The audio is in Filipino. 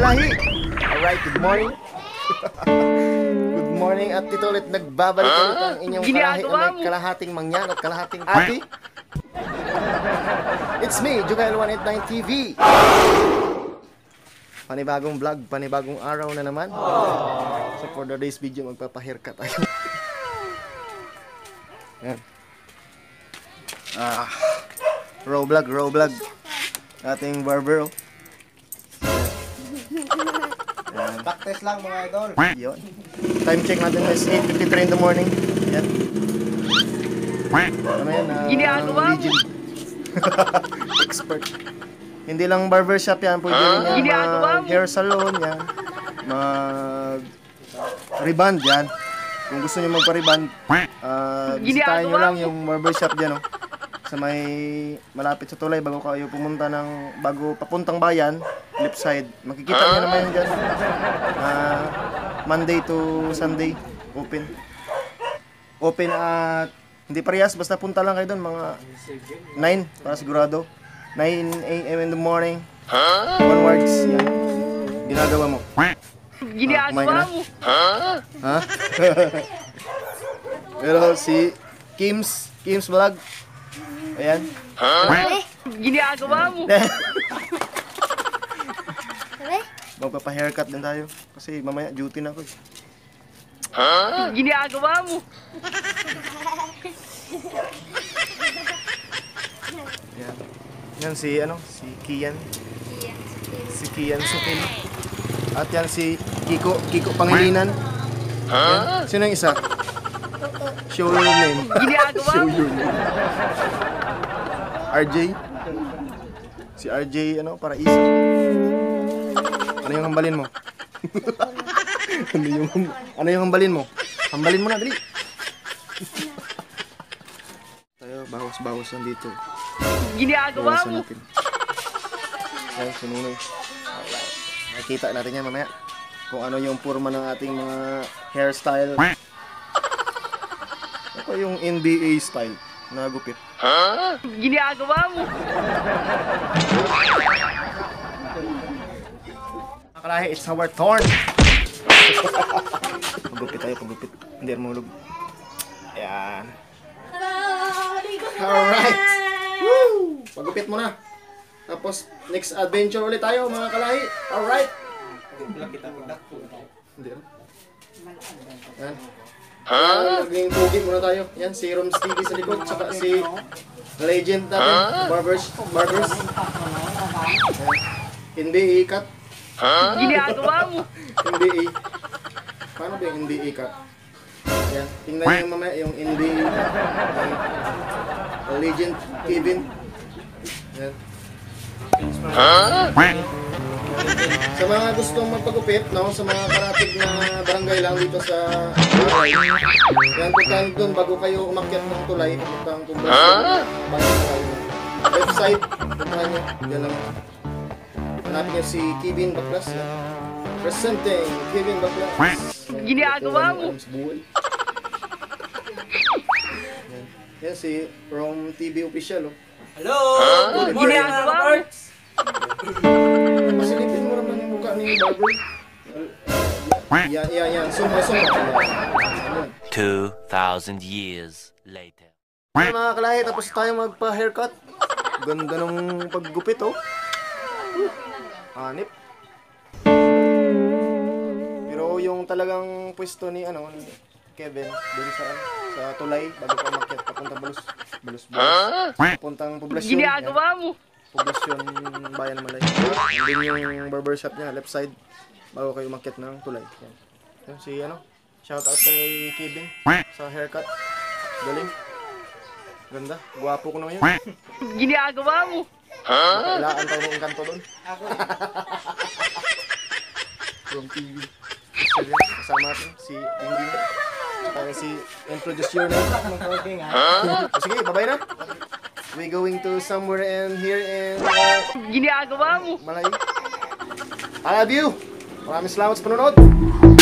kalahi! Alright, good morning. Good morning at ito ulit nagbabalik ulit ang inyong kalahi na may kalahating mangyan at kalahating ati. It's me, Jugail189 TV. Panibagong vlog, panibagong araw na naman. So for today's video, magpapa-haircut tayo. Yan. Raw vlog. Ating barber. Practice lang mga idol. Yun. Time check natin is 8:53 in the morning. Yan. Ano yan? Legend. Expert. Hindi lang barbershop yan. Pwede rin yan hair salon yan. Reband yan. Kung gusto nyo magpa-reband, bisitahin nyo lang yung barbershop dyan. Sa may malapit sa tulay bago papuntang bayan, left side. Makikita nyo naman yun dyan. Monday to Sunday, open. Open at hindi parehas, basta punta lang kayo doon mga 9 para sigurado. 9 a.m. in the morning. Onwards, yan. Ginagawa mo. Ginagawa mo. Ha? Pero si Kim's vlog. Ayan. Ginagawa mo. Magpapa-haircut din tayo. Kasi mamaya duty na ako. Ginagawa mo. Ayan. Yan si Kian. Si Kian Sukil. At yan si Kiko Pangilinan. Yan. Sino yung isa? Show your name. Ginagawa Show mo. your name. RJ. Si RJ Paraiso. Ano yung hambalin mo? ano yung hambalin mo? Hambalin mo na, dali. Tayo, bawas-bawasan dito. Ginagawa mo. Natin. Yan, sununoy. Alright. Makikita natin yan mamaya. Kung ano yung purma ng ating mga hairstyle. Ako yung NBA style na gupit. Ginagawa mo. Kalahi, it's our turn. Pagupit tayo, pagupit. Hindi mahulog. Ayan. Alright. Woo! Pagupit mo na. Tapos, next adventure ulit tayo mga kalahi. Alright. Hindi. Ayan. Naging tugin muna tayo. Yan, si Roms TV sa likod. Saka si legend natin. Barbers. Ayan. NBA cut. Ginagawa mo. NBA. Paano ba yung NBA cut? Yan. Tingnan nyo yung mamaya yung NBA cut. Legend Kevin. Yan. Sa mga gustong magpagupit, sa mga karatig na barangay lang dito sa Baray, yan, puntahan doon bago kayo umakyat ng tulay, puntang Poblacion, website, puntahan nyo, yan lang. Hanapin nyo si Kevin Baklas. Presenting Kevin Baklas. Ginagawa mo. Yan si Rom TV official. Hello! Good morning mga kaparts! Pasilipin mo naman yung mukha ni Barber. Yan. Suma. 2,000 years later. Mga kalahi, tapos tayo magpa-haircut. Ganda ng paggupit, Hanip. Pero yung talagang pwesto ni Kevin, dun sa tulay, bago ka umakyat, papunta Balus. Papuntang Poblacion. Ginagawa mo. Poblacion, Bayan ng Malay. Andun yung barbershop niya, left side, bago kayo umakyat ng tulay. Yan si shout out kay Kevin sa haircut. Galing. Ganda. Guwapo ko naman yun. Ginagawa mo. Kailangan tayo ng kanto doon. From TV. Kasama natin si Dingding. Saka si introduce your name. Sige, bye-bye na. We going to somewhere here in Ginagawa mo. Malay. I love you. Maraming salamat sa panonood.